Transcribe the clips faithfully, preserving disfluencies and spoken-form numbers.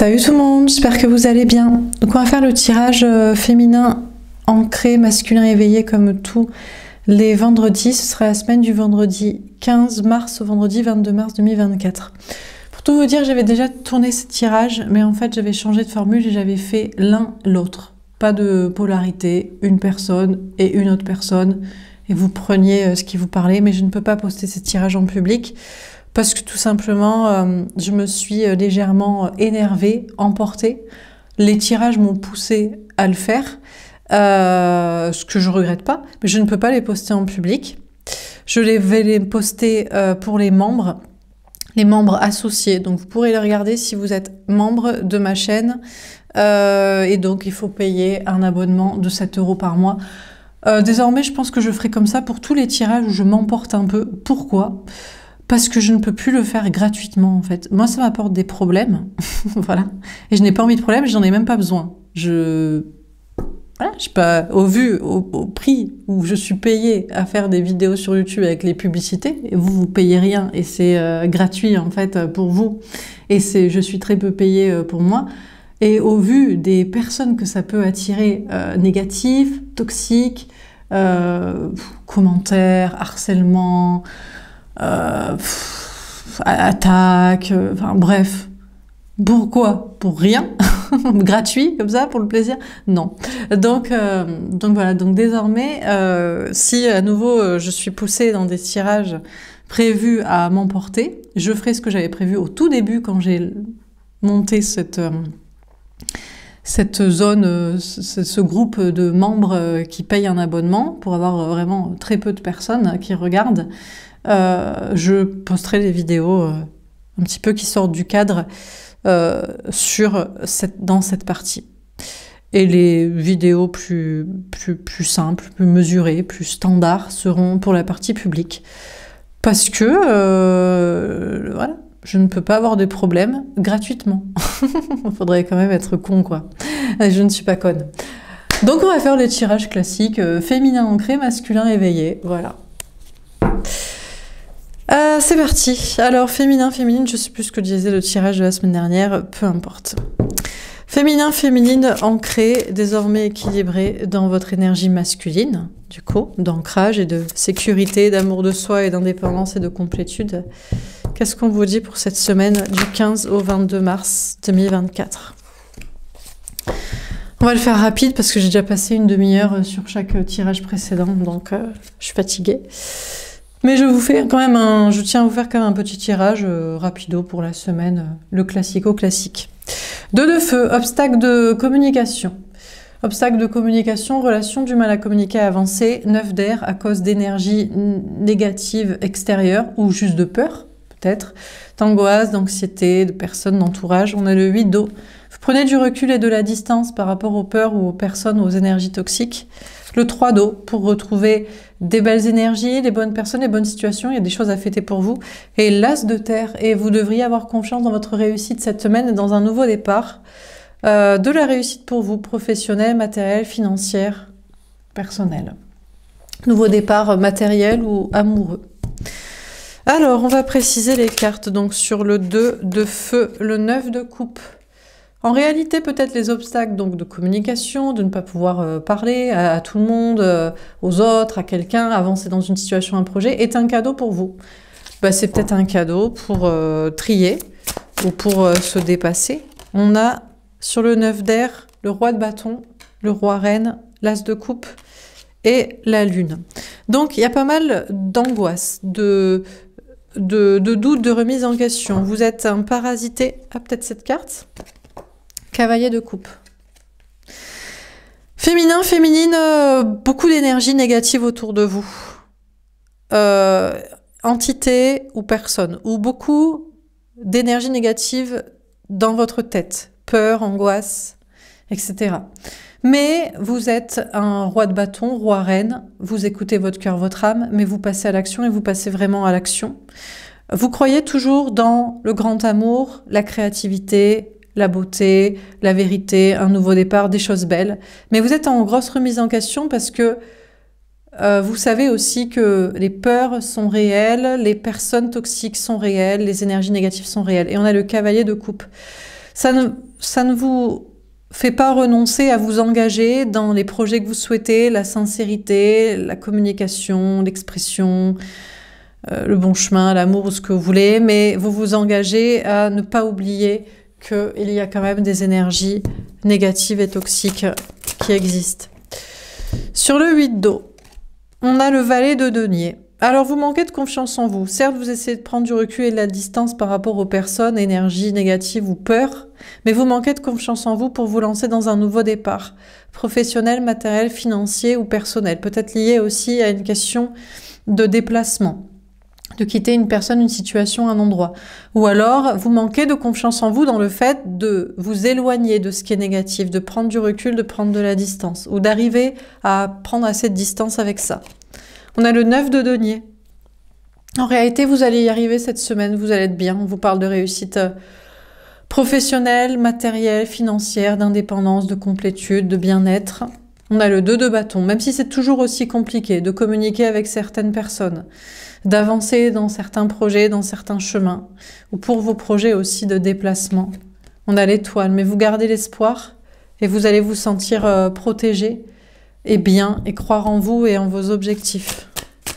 Salut tout le monde, j'espère que vous allez bien. Donc on va faire le tirage euh, féminin ancré, masculin éveillé comme tous les vendredis. Ce sera la semaine du vendredi quinze mars au vendredi vingt-deux mars deux mille vingt-quatre. Pour tout vous dire, j'avais déjà tourné ce tirage, mais en fait j'avais changé de formule et j'avais fait l'un l'autre. Pas de polarité, une personne et une autre personne, et vous preniez euh, ce qui vous parlait, mais je ne peux pas poster ce tirage en public. Parce que tout simplement, euh, je me suis légèrement énervée, emportée. Les tirages m'ont poussée à le faire, euh, ce que je regrette pas, mais je ne peux pas les poster en public. Je les vais les poster euh, pour les membres, les membres associés. Donc vous pourrez les regarder si vous êtes membre de ma chaîne. Euh, et donc il faut payer un abonnement de sept euros par mois. Euh, désormais, je pense que je ferai comme ça pour tous les tirages où je m'emporte un peu. Pourquoi ? Parce que je ne peux plus le faire gratuitement, en fait. Moi, ça m'apporte des problèmes, voilà. Et je n'ai pas envie de problème, j'en ai même pas besoin. Je... Voilà, je sais pas, au vu, au, au prix où je suis payée à faire des vidéos sur YouTube avec les publicités, et vous, vous payez rien, et c'est euh, gratuit, en fait, pour vous. Et c'est, je suis très peu payée euh, pour moi. Et au vu des personnes que ça peut attirer, euh, négatives, toxiques, euh, commentaires, harcèlement... Euh, pff, attaque, euh, enfin bref. Pourquoi? Pour rien? Gratuit, comme ça, pour le plaisir? Non. Donc, euh, donc voilà, donc désormais, euh, si à nouveau euh, je suis poussée dans des tirages prévus à m'emporter, je ferai ce que j'avais prévu au tout début quand j'ai monté cette... Euh, cette zone, euh, ce, ce groupe de membres euh, qui payent un abonnement pour avoir euh, vraiment très peu de personnes qui regardent. Euh, je posterai des vidéos euh, un petit peu qui sortent du cadre euh, sur cette, dans cette partie. Et les vidéos plus, plus, plus simples, plus mesurées, plus standards seront pour la partie publique. Parce que, euh, voilà, je ne peux pas avoir de problème gratuitement. Il faudrait quand même être con, quoi. Je ne suis pas conne. Donc on va faire le tirage classique, euh, féminin ancré, masculin éveillé, voilà. Euh, c'est parti. Alors, féminin, féminine, je sais plus ce que disait le tirage de la semaine dernière, peu importe. Féminin, féminine, ancré, désormais équilibré dans votre énergie masculine, du coup, d'ancrage et de sécurité, d'amour de soi et d'indépendance et de complétude. Qu'est-ce qu'on vous dit pour cette semaine du quinze au vingt-deux mars deux mille vingt-quatre? On va le faire rapide parce que j'ai déjà passé une demi-heure sur chaque tirage précédent, donc euh, je suis fatiguée. Mais je vous fais quand même un, je tiens à vous faire quand même un petit tirage euh, rapido pour la semaine, euh, le classico-classique. Deux de feu, obstacle de communication. Obstacle de communication, relation, du mal à communiquer, à avancer. Neuf d'air à cause d'énergie négative extérieure ou juste de peur, peut-être. D'angoisse, d'anxiété, de personnes, d'entourage. On a le huit d'eau. Vous prenez du recul et de la distance par rapport aux peurs ou aux personnes, aux énergies toxiques. Le trois d'eau pour retrouver des belles énergies, des bonnes personnes, des bonnes situations. Il y a des choses à fêter pour vous. Et l'as de terre. Et vous devriez avoir confiance dans votre réussite cette semaine et dans un nouveau départ. Euh, de la réussite pour vous, professionnelle, matérielle, financière, personnelle. Nouveau départ matériel ou amoureux. Alors, on va préciser les cartes. Donc, sur le deux de feu, le neuf de coupe. En réalité, peut-être les obstacles donc de communication, de ne pas pouvoir euh, parler à, à tout le monde, euh, aux autres, à quelqu'un, avancer dans une situation, un projet, est un cadeau pour vous. Bah, c'est peut-être un cadeau pour euh, trier ou pour euh, se dépasser. On a sur le neuf d'air, le roi de bâton, le roi reine, l'as de coupe et la lune. Donc, il y a pas mal d'angoisse, de, de, de doute, de remise en question. Vous êtes un parasité. Ah, peut-être cette carte. Cavalier de coupe. Féminin, féminine, euh, beaucoup d'énergie négative autour de vous. Euh, entité ou personne. Ou beaucoup d'énergie négative dans votre tête. Peur, angoisse, et cetera. Mais vous êtes un roi de bâton, roi reine. Vous écoutez votre cœur, votre âme, mais vous passez à l'action et vous passez vraiment à l'action. Vous croyez toujours dans le grand amour, la créativité, la beauté, la vérité, un nouveau départ, des choses belles. Mais vous êtes en grosse remise en question parce que euh, vous savez aussi que les peurs sont réelles, les personnes toxiques sont réelles, les énergies négatives sont réelles. Et on a le cavalier de coupe. Ça ne, ça ne vous fait pas renoncer à vous engager dans les projets que vous souhaitez, la sincérité, la communication, l'expression, euh, le bon chemin, l'amour, ce que vous voulez, mais vous vous engagez à ne pas oublier qu'il y a quand même des énergies négatives et toxiques qui existent. Sur le huit d'eau, on a le valet de denier. Alors, vous manquez de confiance en vous. Certes, vous essayez de prendre du recul et de la distance par rapport aux personnes, énergie négative ou peur, mais vous manquez de confiance en vous pour vous lancer dans un nouveau départ, professionnel, matériel, financier ou personnel. Peut-être lié aussi à une question de déplacement, de quitter une personne, une situation, un endroit. Ou alors, vous manquez de confiance en vous dans le fait de vous éloigner de ce qui est négatif, de prendre du recul, de prendre de la distance, ou d'arriver à prendre assez de distance avec ça. On a le neuf de denier. En réalité, vous allez y arriver cette semaine, vous allez être bien. On vous parle de réussite professionnelle, matérielle, financière, d'indépendance, de complétude, de bien-être. On a le deux de bâton, même si c'est toujours aussi compliqué de communiquer avec certaines personnes, d'avancer dans certains projets, dans certains chemins, ou pour vos projets aussi de déplacement. On a l'étoile, mais vous gardez l'espoir et vous allez vous sentir euh, protégé et bien, et croire en vous et en vos objectifs.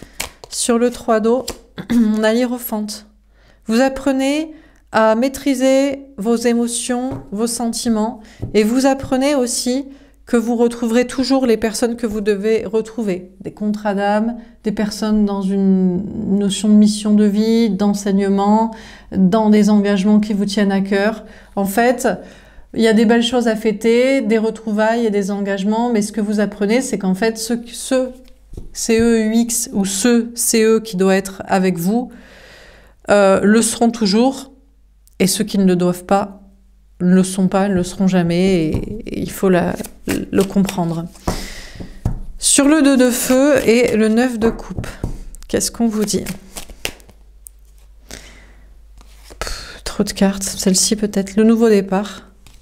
Sur le trois d'eau, on a l'hiérophante. Vous apprenez à maîtriser vos émotions, vos sentiments, et vous apprenez aussi que vous retrouverez toujours les personnes que vous devez retrouver. Des contrats d'âme, des personnes dans une notion de mission de vie, d'enseignement, dans des engagements qui vous tiennent à cœur. En fait, il y a des belles choses à fêter, des retrouvailles et des engagements, mais ce que vous apprenez, c'est qu'en fait, ceux, ceux C E U X ou ceux C E qui doivent être avec vous euh, le seront toujours, et ceux qui ne le doivent pas ne le sont pas, ne le seront jamais, et, et il faut la, le comprendre. Sur le deux de feu et le neuf de coupe, qu'est-ce qu'on vous dit? Pff, trop de cartes, celle-ci peut-être, le nouveau départ.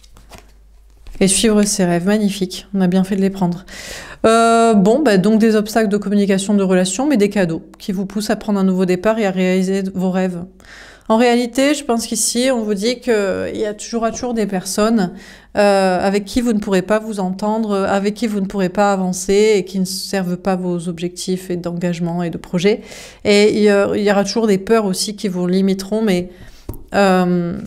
Et suivre ses rêves, magnifique, on a bien fait de les prendre. Euh, bon, bah, donc des obstacles de communication, de relations, mais des cadeaux qui vous poussent à prendre un nouveau départ et à réaliser vos rêves. En réalité, je pense qu'ici, on vous dit qu'il y a toujours, toujours des personnes euh, avec qui vous ne pourrez pas vous entendre, avec qui vous ne pourrez pas avancer et qui ne servent pas vos objectifs et d'engagement et de projets. Et il y, a, il y aura toujours des peurs aussi qui vous limiteront, mais... Euh,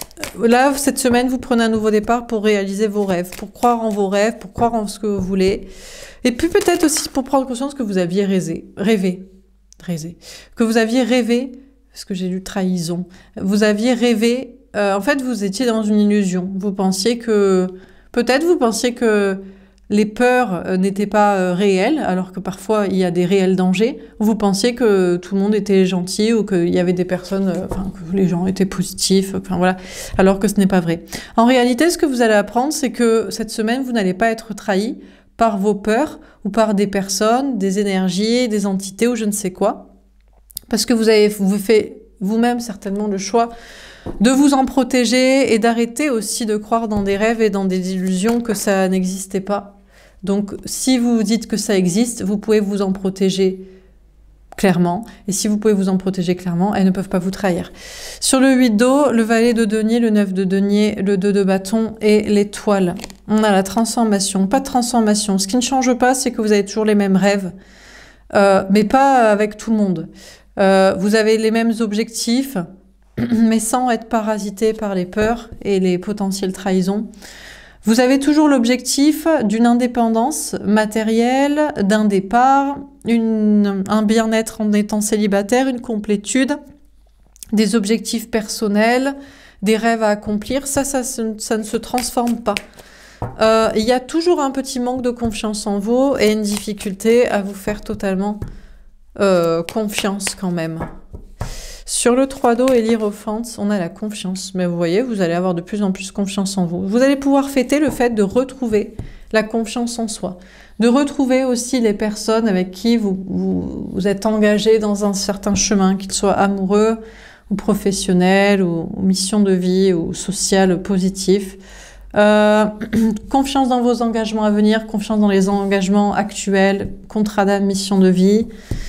Là, cette semaine, vous prenez un nouveau départ pour réaliser vos rêves, pour croire en vos rêves, pour croire en ce que vous voulez. Et puis peut-être aussi pour prendre conscience que vous aviez rêvé, rêvé, rêvé, que vous aviez rêvé, parce que j'ai lu trahison, vous aviez rêvé, euh, en fait, vous étiez dans une illusion. Vous pensiez que, peut-être vous pensiez que les peurs euh, n'étaient pas euh, réelles, alors que parfois il y a des réels dangers. Vous pensiez que tout le monde était gentil ou qu'il y avait des personnes, euh, enfin que les gens étaient positifs, enfin voilà, alors que ce n'est pas vrai. En réalité, ce que vous allez apprendre, c'est que cette semaine, vous n'allez pas être trahi par vos peurs ou par des personnes, des énergies, des entités ou je ne sais quoi, parce que vous avez vous fait vous-même certainement le choix de vous en protéger et d'arrêter aussi de croire dans des rêves et dans des illusions que ça n'existait pas. Donc, si vous vous dites que ça existe, vous pouvez vous en protéger clairement. Et si vous pouvez vous en protéger clairement, elles ne peuvent pas vous trahir. Sur le huit d'eau, le valet de denier, le neuf de denier, le deux de bâton et l'étoile. On a la transformation. Pas de transformation. Ce qui ne change pas, c'est que vous avez toujours les mêmes rêves, euh, mais pas avec tout le monde. Euh, vous avez les mêmes objectifs, mais sans être parasité par les peurs et les potentielles trahisons. Vous avez toujours l'objectif d'une indépendance matérielle, d'un départ, une, un bien-être en étant célibataire, une complétude, des objectifs personnels, des rêves à accomplir. Ça, ça, ça ne se transforme pas. Euh, il y a toujours un petit manque de confiance en vous et une difficulté à vous faire totalement euh, confiance quand même. Sur le trois d'eau et l'hiérophante, on a la confiance. Mais vous voyez, vous allez avoir de plus en plus confiance en vous. Vous allez pouvoir fêter le fait de retrouver la confiance en soi. De retrouver aussi les personnes avec qui vous, vous, vous êtes engagé dans un certain chemin, qu'ils soient amoureux ou professionnels, ou, ou mission de vie, ou social positif. Euh, confiance dans vos engagements à venir, confiance dans les engagements actuels, contrat d'âme, mission de vie.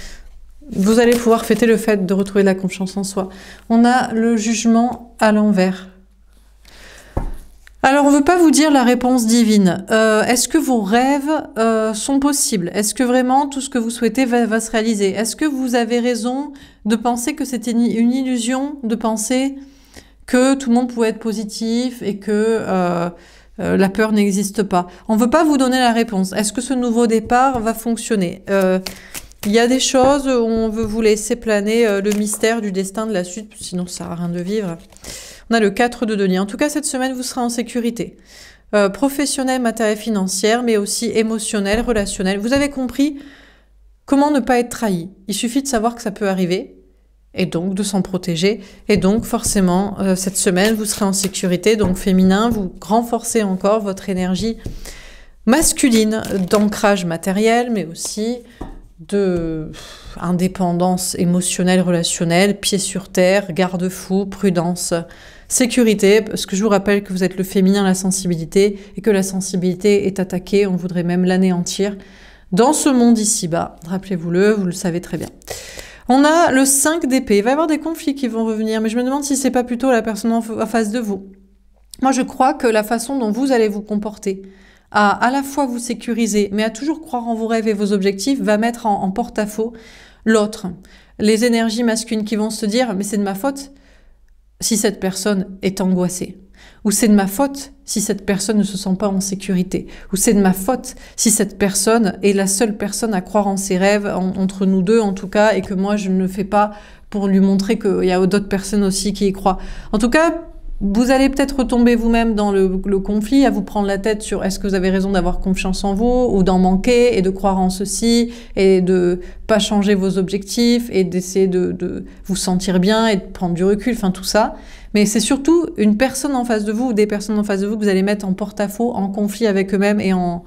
Vous allez pouvoir fêter le fait de retrouver la confiance en soi. On a le jugement à l'envers. Alors, on ne veut pas vous dire la réponse divine. Euh, Est-ce que vos rêves euh, sont possibles? Est-ce que vraiment tout ce que vous souhaitez va, va se réaliser? Est-ce que vous avez raison de penser que c'était une, une illusion, de penser que tout le monde pouvait être positif et que euh, euh, la peur n'existe pas? On ne veut pas vous donner la réponse. Est-ce que ce nouveau départ va fonctionner? euh, Il y a des choses où on veut vous laisser planer euh, le mystère du destin de la suite, sinon ça sert à rien de vivre. On a le quatre de denier. En tout cas, cette semaine, vous serez en sécurité. Euh, professionnel, matériel, financière, mais aussi émotionnel, relationnel. Vous avez compris comment ne pas être trahi. Il suffit de savoir que ça peut arriver, et donc de s'en protéger. Et donc, forcément, euh, cette semaine, vous serez en sécurité. Donc, féminin, vous renforcez encore votre énergie masculine d'ancrage matériel, mais aussi de indépendance émotionnelle, relationnelle, pied sur terre, garde-fou, prudence, sécurité, parce que je vous rappelle que vous êtes le féminin, la sensibilité, et que la sensibilité est attaquée, on voudrait même l'anéantir dans ce monde ici-bas. Rappelez-vous-le, vous le savez très bien. On a le cinq d'épée. Il va y avoir des conflits qui vont revenir, mais je me demande si c'est pas plutôt la personne en face de vous. Moi, je crois que la façon dont vous allez vous comporter, à à la fois vous sécuriser, mais à toujours croire en vos rêves et vos objectifs, va mettre en, en porte-à-faux l'autre. Les énergies masculines qui vont se dire « mais c'est de ma faute si cette personne est angoissée ». Ou c'est de ma faute si cette personne ne se sent pas en sécurité. Ou c'est de ma faute si cette personne est la seule personne à croire en ses rêves, en, entre nous deux en tout cas, et que moi je ne le fais pas pour lui montrer qu'il y a d'autres personnes aussi qui y croient. En tout cas, vous allez peut-être retomber vous-même dans le, le conflit, à vous prendre la tête sur est-ce que vous avez raison d'avoir confiance en vous ou d'en manquer et de croire en ceci et de pas changer vos objectifs et d'essayer de, de vous sentir bien et de prendre du recul, enfin tout ça. Mais c'est surtout une personne en face de vous ou des personnes en face de vous que vous allez mettre en porte-à-faux, en conflit avec eux-mêmes et en,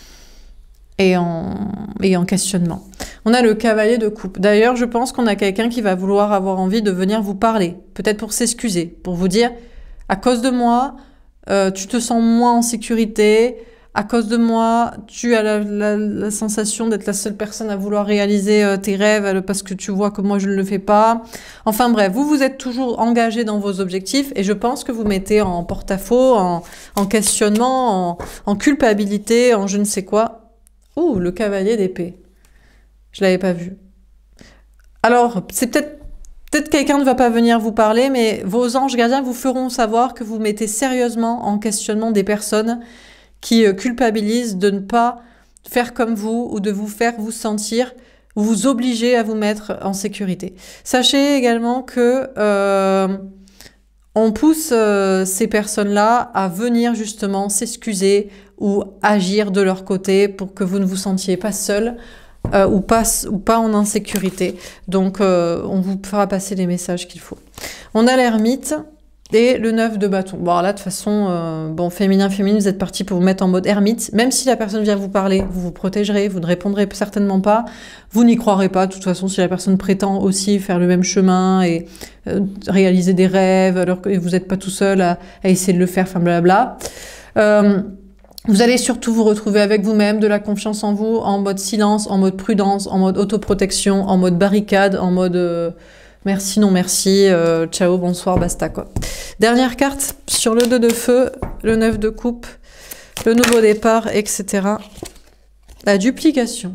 et, en, et en questionnement. On a le cavalier de coupe. D'ailleurs, je pense qu'on a quelqu'un qui va vouloir avoir envie de venir vous parler, peut-être pour s'excuser, pour vous dire à cause de moi, euh, tu te sens moins en sécurité. À cause de moi, tu as la, la, la sensation d'être la seule personne à vouloir réaliser euh, tes rêves parce que tu vois que moi je ne le fais pas. Enfin bref, vous vous êtes toujours engagé dans vos objectifs et je pense que vous mettez en porte-à-faux, en, en questionnement, en, en culpabilité, en je ne sais quoi. Ouh, le cavalier d'épée. Je l'avais pas vu. Alors, c'est peut-être Peut-être quelqu'un ne va pas venir vous parler, mais vos anges gardiens vous feront savoir que vous mettez sérieusement en questionnement des personnes qui culpabilisent de ne pas faire comme vous ou de vous faire vous sentir, vous obliger à vous mettre en sécurité. Sachez également que euh, on pousse euh, ces personnes-là à venir justement s'excuser ou agir de leur côté pour que vous ne vous sentiez pas seul. Euh, ou, pas, ou pas en insécurité. Donc, euh, on vous fera passer les messages qu'il faut. On a l'ermite et le neuf de bâton. Bon, alors là, de toute façon, euh, bon, féminin, féminine, vous êtes parti pour vous mettre en mode ermite. Même si la personne vient vous parler, vous vous protégerez, vous ne répondrez certainement pas. Vous n'y croirez pas. De toute façon, si la personne prétend aussi faire le même chemin et euh, réaliser des rêves, alors que vous n'êtes pas tout seul à, à essayer de le faire, enfin, blabla. Euh, Vous allez surtout vous retrouver avec vous-même, de la confiance en vous, en mode silence, en mode prudence, en mode autoprotection, en mode barricade, en mode euh, merci, non merci, euh, ciao, bonsoir, basta quoi. Dernière carte sur le deux de feu, le neuf de coupe, le nouveau départ, et cetera. La duplication.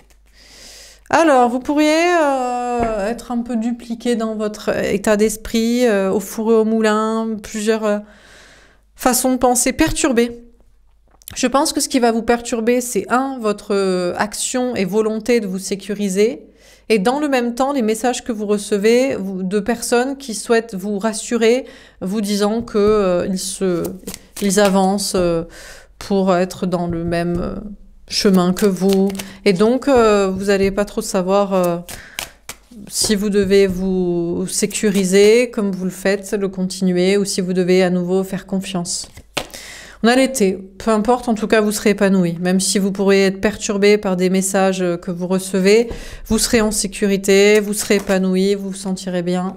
Alors, vous pourriez euh, être un peu dupliqué dans votre état d'esprit, euh, au four et au moulin, plusieurs euh, façons de penser perturbées. Je pense que ce qui va vous perturber, c'est un, votre action et volonté de vous sécuriser, et dans le même temps, les messages que vous recevez de personnes qui souhaitent vous rassurer, vous disant que euh, ils, se, ils avancent euh, pour être dans le même euh, chemin que vous, et donc euh, vous n'allez pas trop savoir euh, si vous devez vous sécuriser comme vous le faites, le continuer, ou si vous devez à nouveau faire confiance. On a l'été, peu importe, en tout cas vous serez épanoui, même si vous pourrez être perturbé par des messages que vous recevez, vous serez en sécurité, vous serez épanoui, vous vous sentirez bien.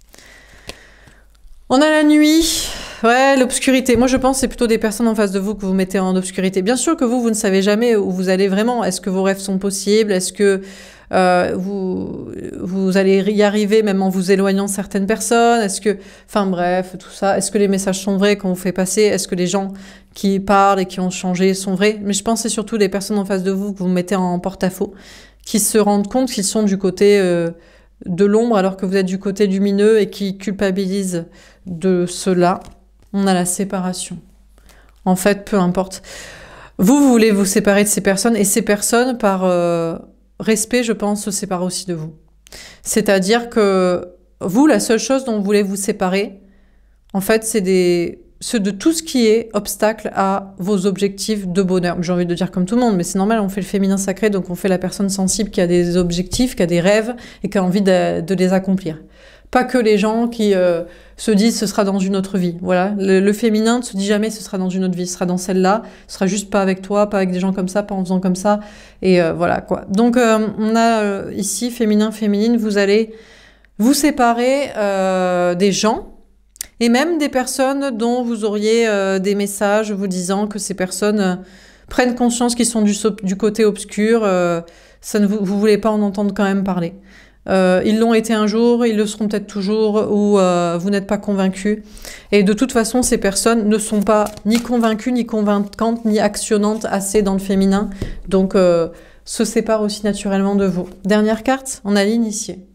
On a la nuit, ouais, l'obscurité. Moi je pense que c'est plutôt des personnes en face de vous que vous mettez en obscurité. Bien sûr que vous, vous ne savez jamais où vous allez vraiment. Est-ce que vos rêves sont possibles? Est-ce que euh, vous, vous allez y arriver même en vous éloignant de certaines personnes? Est-ce que, enfin bref, tout ça. Est-ce que les messages sont vrais qu'on vous fait passer? Est-ce que les gens qui parlent et qui ont changé sont vrais? Mais je pense que c'est surtout les personnes en face de vous que vous mettez en porte-à-faux, qui se rendent compte qu'ils sont du côté euh, de l'ombre alors que vous êtes du côté lumineux et qui culpabilisent de cela. On a la séparation. En fait, peu importe. Vous, vous voulez vous séparer de ces personnes et ces personnes, par euh, respect, je pense, se séparent aussi de vous. C'est-à-dire que vous, la seule chose dont vous voulez vous séparer, en fait, c'est des... ce de tout ce qui est obstacle à vos objectifs de bonheur. J'ai envie de dire comme tout le monde, mais c'est normal, on fait le féminin sacré, donc on fait la personne sensible qui a des objectifs, qui a des rêves et qui a envie de, de les accomplir. Pas que les gens qui euh, se disent ce sera dans une autre vie. Voilà, le, le féminin ne se dit jamais ce sera dans une autre vie, ce sera dans celle-là, ce sera juste pas avec toi, pas avec des gens comme ça, pas en faisant comme ça, et euh, voilà quoi. Donc euh, on a euh, ici féminin, féminine, vous allez vous séparer euh, des gens, et même des personnes dont vous auriez euh, des messages vous disant que ces personnes euh, prennent conscience qu'ils sont du, du côté obscur, euh, ça ne vous, vous voulez pas en entendre quand même parler. Euh, ils l'ont été un jour, ils le seront peut-être toujours, ou euh, vous n'êtes pas convaincu. Et de toute façon, ces personnes ne sont pas ni convaincues, ni convaincantes, ni actionnantes assez dans le féminin, donc euh, se séparent aussi naturellement de vous. Dernière carte, on a l'initié.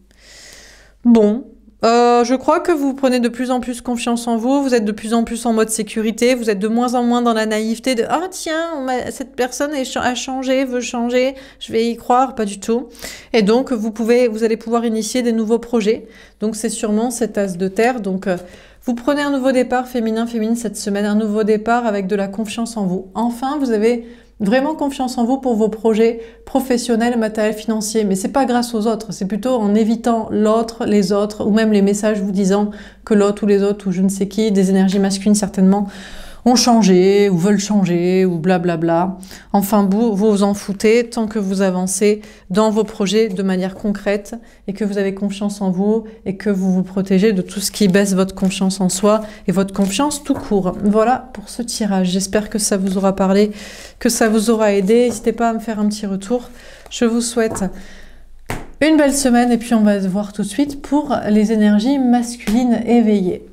Bon. Euh, je crois que vous prenez de plus en plus confiance en vous, vous êtes de plus en plus en mode sécurité, vous êtes de moins en moins dans la naïveté de « Ah tiens, cette personne a changé, veut changer, je vais y croire », pas du tout. Et donc, vous pouvez, vous allez pouvoir initier des nouveaux projets. Donc, c'est sûrement cet as de terre. Donc, euh, vous prenez un nouveau départ féminin, féminine cette semaine, un nouveau départ avec de la confiance en vous. Enfin, vous avez vraiment confiance en vous pour vos projets professionnels, matériels, financiers. Mais c'est pas grâce aux autres, c'est plutôt en évitant l'autre, les autres, ou même les messages vous disant que l'autre ou les autres, ou je ne sais qui, des énergies masculines certainement, ont changé, ou veulent changer, ou blablabla. Enfin, vous, vous vous en foutez tant que vous avancez dans vos projets de manière concrète et que vous avez confiance en vous et que vous vous protégez de tout ce qui baisse votre confiance en soi et votre confiance tout court. Voilà pour ce tirage. J'espère que ça vous aura parlé, que ça vous aura aidé. N'hésitez pas à me faire un petit retour. Je vous souhaite une belle semaine et puis on va se voir tout de suite pour les énergies masculines éveillées.